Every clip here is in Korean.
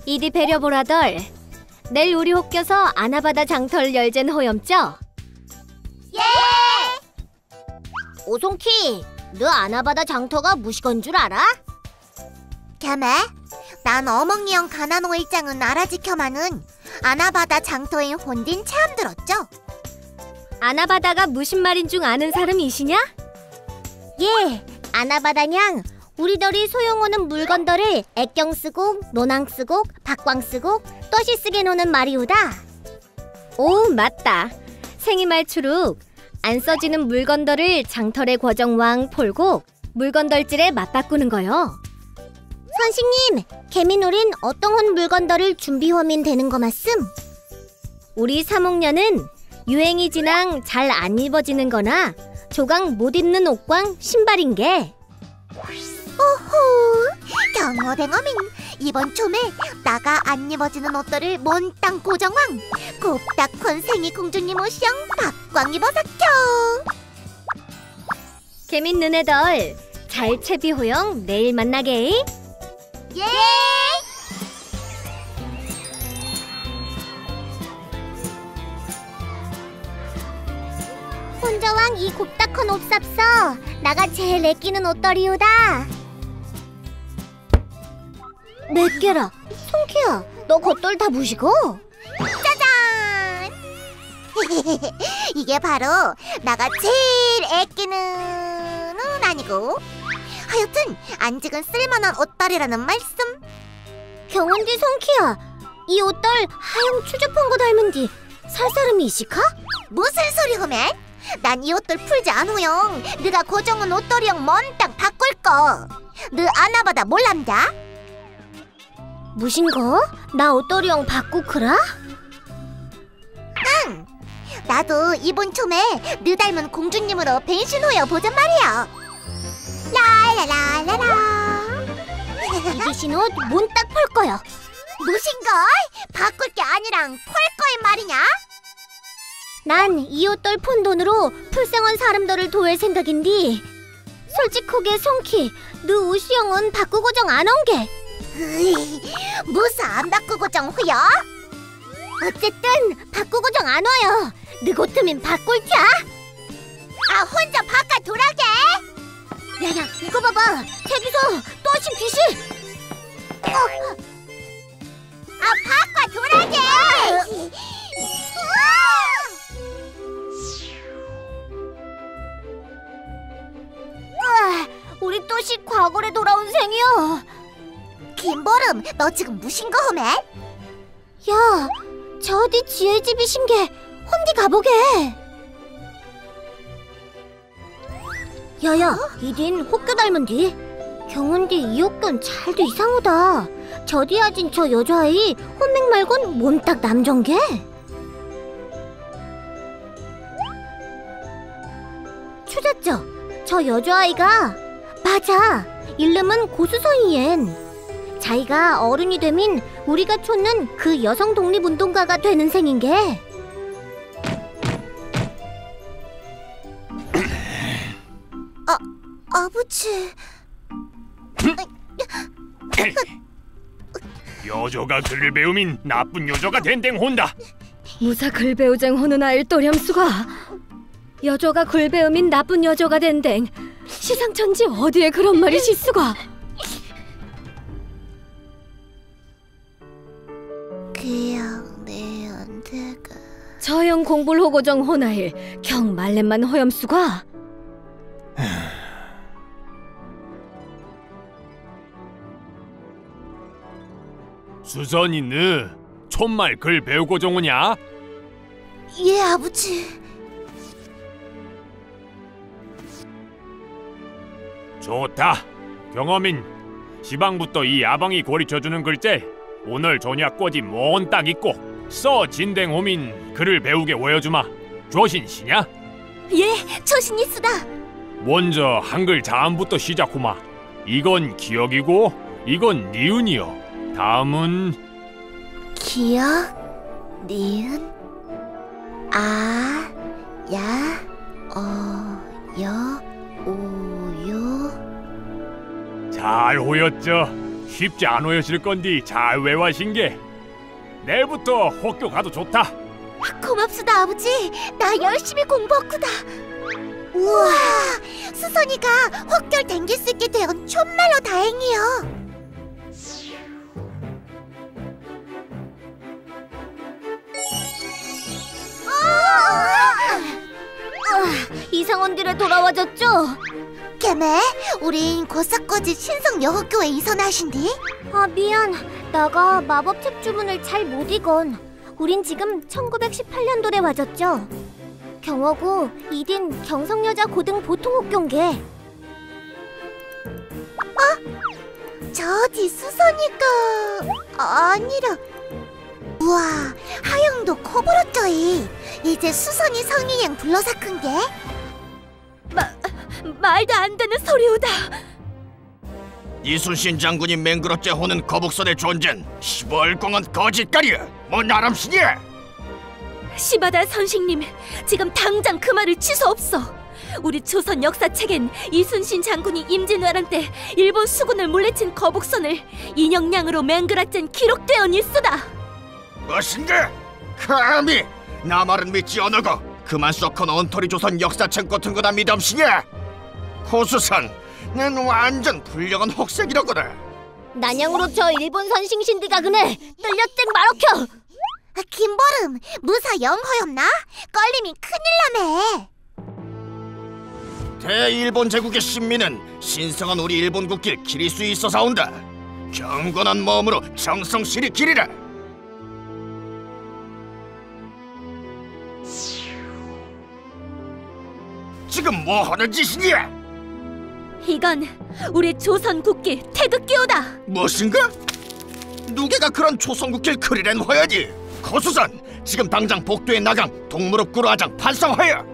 이디 배려보라덜. 내일 우리 혹겨서 아나바다 장터를 열젠 호염쩌? 예! 오송키, 너 아나바다 장터가 무시건 줄 알아? 겸해? 난 어멍이형 가나노 일장은 알아지켜마는 아나바다 장터인 혼딘 체험 들었죠? 아나바다가 무슨 말인 중 아는 사람이시냐? 예, 아나바다냥 우리들이 소용오는 물건들을 애경 쓰고 노낭 쓰고 박광 쓰고 또시 쓰게 노는 말이오다. 오, 맞다. 생이말추룩. 안 써지는 물건들을 장터의 과정왕 폴고 물건들질에 맞바꾸는 거요. 선생님, 개미놀인 어떤 혼 물건들을 준비하면 되는 거 맞음? 우리 사목녀는 유행이 지낭 잘 안 입어지는 거나 조각 못 입는 옷광 신발인 게. 오호, 경호댕어민 이번 춤에 나가 안 입어지는 옷들을 몬땅 고정왕 곱닥콘 생이 공주님 옷이영 박광 입어사켜. 개민 눈에덜 잘 채비호영 내일 만나게. 예! 혼자왕 이 곱닥콘 옷 삽서 나가 제일 애끼는 옷들이오다. 몇 개라? 송키야, 너 겉돌 다 무시고? 짜잔! 이게 바로 나가 제일 애끼는 은 아니고 하여튼 안직은 쓸만한 옷들이라는 말씀. 경운디 송키야, 이 옷들 하영 추접한 거 닮은디 살 사람이 이시카? 무슨 소리 허맨? 난 이 옷들 풀지 않으영. 네가 고정은 옷들이영 먼땅 바꿀 거. 너 아나바다 몰람다? 무신 거? 나 옷들이영 바꾸크라? 응! 나도 이번 춤에 너 닮은 공주님으로 변신호여 보잔 말이야. 라라라라라. 이 대신 옷 몬딱 폴 거요. 무신걸? 바꿀 게 아니랑 폴 거인 말이냐? 난 이 옷들 푼 돈으로 풀생한 사람들을 도울 생각인디 솔직하게 송키, 너 옷이영은 바꾸고정 안 온 게. 무슨 안 바꾸고정 후여? 어쨌든 바꾸고정 안 와요. 너 같으면 바꿀자. 아, 혼자 바깥 돌아게. 야야, 이거 봐봐. 저기서 또 하신 귀신. 아, 바깥 돌아게. 우리 또시 과거에 돌아온 생이여. 김보름, 너 지금 무신 거 험해? 야, 저 어디 지혜 집이신 게 혼디 가보게. 야야, 이딘 혹교 닮은디. 경운디 이 혹교는 잘도 이상하다. 저디 아진 저 여자아이 혼맥 말곤 몸딱 남전게. 추잡죠? 저 여자아이가 맞아. 이름은 고수서이엔. 자기가 어른이 되면 우리가 쫓는 그 여성 독립운동가가 되는 생인게. 아버지. 여조가 글을 배우민 나쁜 여조가 된댕 혼다. 무사 글 배우쟁 호는 아일 또렴수가. 여조가 글 배우민 나쁜 여조가 된댕. 시상천지 어디에 그런 말이 실수가. 그냥 내한테가 저형 공부를 호고정 호나일 경 말렘만 호염수가. 수선이 너 촌말 글 배우고 정오냐? 예, 아버지. 좋다. 경험인 시방부터 이 야방이 고리쳐주는 글째 오늘 저녁 꼬지 몬딱 있고 써 진댕 호민 글을 배우게 보여주마. 조신시냐? 예, 조신이수다. 먼저 한글 자음부터 시작구마. 이건 기억이고 이건 니은이요. 다음은 기억, 니은, 아, 야, 여, 오요. 잘 호였죠. 쉽지 않으실 건디 잘 외워신 게. 내일부터 학교 가도 좋다. 고맙습니다, 아버지. 나 열심히 공부했구나. 우와, 수선이가 헛결 댕길 수 있게 되어 정말로 다행이요. 이상원들에 돌아와줬죠? 걔네, 우린 고사꺼지 신성 여학교에 이선하신디? 아, 미안. 나가 마법책 주문을 잘 못 읽건. 우린 지금 1918년도에 와줬죠. 경호고 이딘 경성여자 고등 보통학교인게. 저기 수선이가 아니라, 우와, 하영도 커버렸죠이. 이제 수선이 성인양 불러사 큰게. 말도 안 되는 소리오다. 이순신 장군이 맹그럽게 호는 거북선의 존재는 시벌공은 거짓말이야. 뭐 나람신이야. 시바다 선생님, 지금 당장 그 말을 취소없어. 우리 조선 역사책엔 이순신 장군이 임진왜란 때 일본 수군을 물리친 거북선을 인형량으로 맹그랗젠 기록되어 있수다. 무엇인가? 감히 나 말은 믿지 않으고 그만 썩은 엉터리 조선 역사책 같은 거다 믿음시냐? 고수선, 난 완전 불량한 혹색이라거나. 난양으로 저 일본 선싱신디가 그네 뚫렸땡 말어켜. 김보름, 무사 영허였나? 걸리면 큰일 나네. 대일본 제국의 신민은 신성한 우리 일본 국길 기릴 수 있어서 온다. 경건한 마음으로 정성실히 기리라. 지금 뭐 하는 짓이냐? 이건 우리 조선 국길 태극기오다. 무엇인가? 누게가 그런 조선국길 크리랜 화야지? 거수선, 지금 당장 복도에 나강 동무릎 구루하장 반성하여.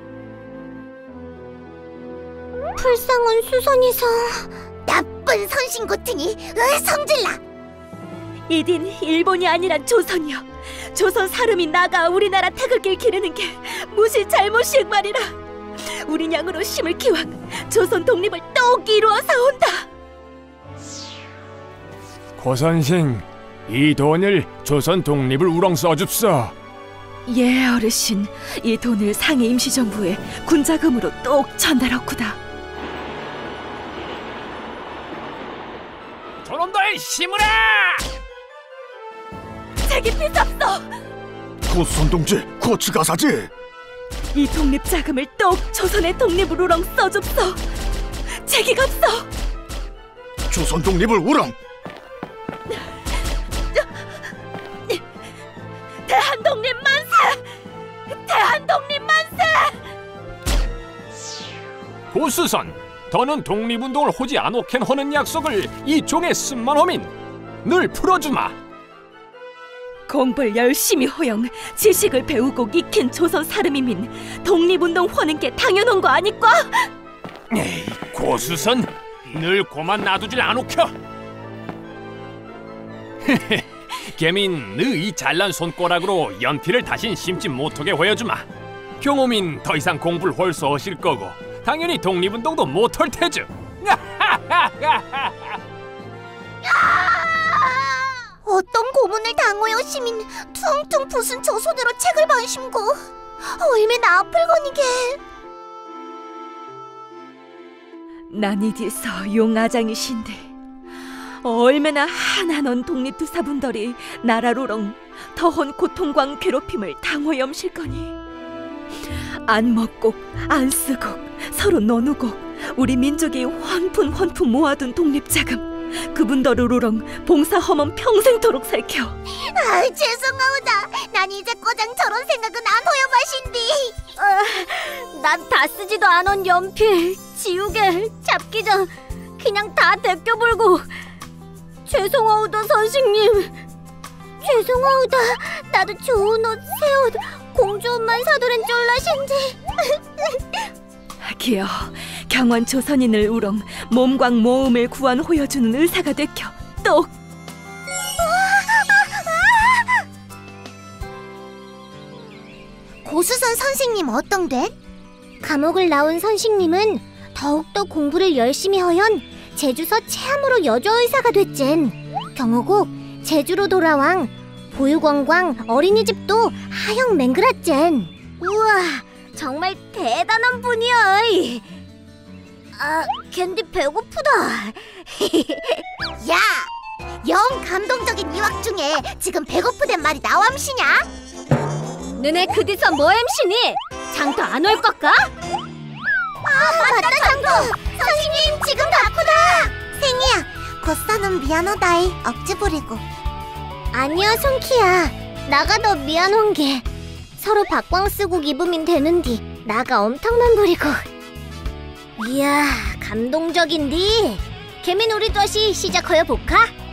불쌍한 수선이서 나쁜 선신고탱이 성질나. 이딘 일본이 아니라 조선이여. 조선 사람이 나가 우리나라 태극기를 기르는 게 무시 잘못이익 말이라. 우리 냥으로 심을 기왕 조선 독립을 또 이루어서 온다. 고선생, 이 돈을 조선 독립을 우렁 써줍소. 예, 어르신. 이 돈을 상해 임시정부에 군자금으로 똑 전달했구다. 저놈들 심으라! 책이 필요없어. 고수선 동지, 고치가사지. 이 독립 자금을 똑 조선의 독립을 우렁 써줍소. 책이 없어. 조선 독립을 우렁. 대한독립 만세! 대한독립 만세! 고수선, 더는 독립운동을 하지 않오캔 하는 약속을 이 종에 쓴만 하민 늘 풀어주마. 공부를 열심히 허영 지식을 배우고 익힌 조선 사람이민 독립운동 하는 게 당연한 거 아니까? 에이, 고수선, 늘 고만 놔두질 않오켜. 개민 너이 잘난 손가락으로 연필을 다신 심지 못하게 보여주마. 경호민 더 이상 공부를 할 수 없을 거고 당연히 독립운동도 못할 테죠. 어떤 고문을 당하여 시민 퉁퉁 부순 저 손으로 책을 반심고 얼마나 아플거니게. 난 이디서 용아장이신데 얼마나 하나넌 독립투사분들이 나라로렁 더헌 고통과 괴롭힘을 당하염실 거니. 안 먹고 안 쓰고 서로 나누고 우리 민족이 헌푼 모아둔 독립자금 그분들로렁 봉사험은 평생토록 살켜. 죄송하오다. 난 이제 꼬장 저런 생각은 안 허여마신디. 난 다 쓰지도 않은 연필 지우개 잡기전 그냥 다 데껴불고. 죄송하오다 선생님. 죄송하오다. 나도 좋은 옷, 새 옷, 공주 옷만 사두른 쫄라신지. 기어 경원 조선인을 우렁 몸광 모음을 구한 호여주는 의사가 되켜 똑. 고수선 선생님 어떤데? 감옥을 나온 선생님은 더욱더 공부를 열심히 하연 제주서 체함으로 여조의사가 됐젠. 경호국 제주로 돌아왕 보유관광 어린이집도 하영 맹그랗젠. 우와, 정말 대단한 분이야. 캔디 배고프다. 야, 영 감동적인 이왁 중에 지금 배고프단 말이 나옴시냐? 너네 그디서 뭐 엠시니? 장터 안 올 것까? 맞다, 장도! 선생님, 지금 바쁘다! 생이야, 고사는 미안하다이, 억지 부리고. 아니야, 송키야. 나가 더 미안한 게. 서로 박광 쓰고 입으면 되는디, 나가 엄청난 부리고. 이야, 감동적인디. 개민 우리 다시 시작하여 볼까?